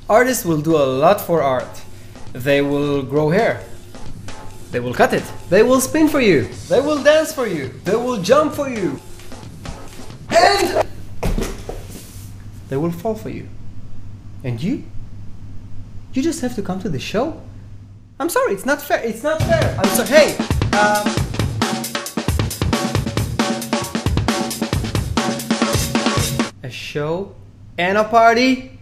Artists will do a lot for art. They will grow hair. They will cut it. They will spin for you. They will dance for you. They will jump for you. And they will fall for you. And you just have to come to the show? I'm sorry, it's not fair. It's not fair. I'm sorry. Hey, a show and a party?